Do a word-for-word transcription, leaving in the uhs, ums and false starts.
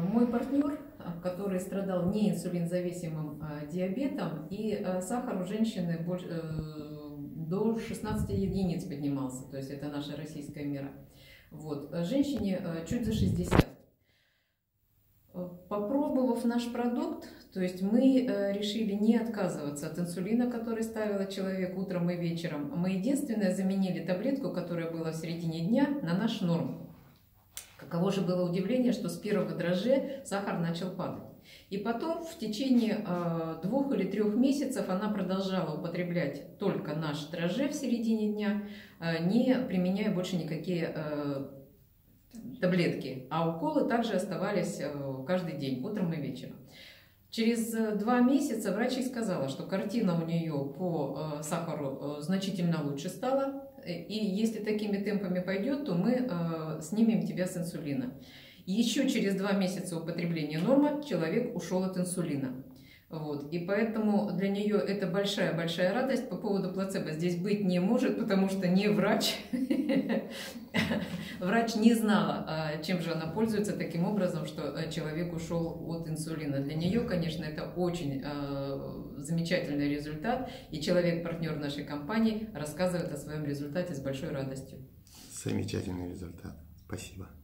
Мой партнер, который страдал неинсулинзависимым диабетом, и сахар у женщины больше, до шестнадцати единиц поднимался, то есть это наша российская мера. Вот. Женщине чуть за шестьдесят. Попробовав наш продукт, то есть мы решили не отказываться от инсулина, который ставила человек утром и вечером. Мы единственное заменили таблетку, которая была в середине дня, на наш норм. Каково же было удивление, что с первого дрожжа сахар начал падать. И потом в течение э, двух или трех месяцев она продолжала употреблять только наш дрожжи в середине дня, э, не применяя больше никакие э, таблетки. А уколы также оставались э, каждый день, утром и вечером. Через два месяца врач ей сказала, что картина у нее по э, сахару э, значительно лучше стала. И если такими темпами пойдет, то мы э, снимем тебя с инсулина. Еще через два месяца употребления норма человек ушел от инсулина. Вот. И поэтому для нее это большая-большая радость. По поводу плацебо здесь быть не может, потому что не врач. Врач не знала, чем же она пользуется таким образом, что человек ушел от инсулина. Для нее, конечно, это очень замечательный результат. И человек-партнер нашей компании рассказывает о своем результате с большой радостью. Замечательный результат. Спасибо.